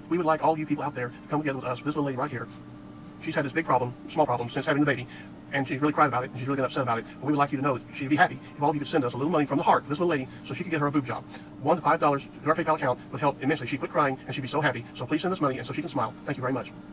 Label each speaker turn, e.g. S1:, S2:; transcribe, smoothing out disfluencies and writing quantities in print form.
S1: We would like all you people out there to come together with us. This little lady right here, she's had this big problem, small problem, since having the baby, and she's really cried about it, and she's really been upset about it. But we would like you to know that she'd be happy if all of you could send us a little money from the heart for this little lady so she could get her a boob job. $1 to $5 to our PayPal account would help immensely. She'd quit crying, and she'd be so happy. So please send us money, and so she can smile. Thank you very much.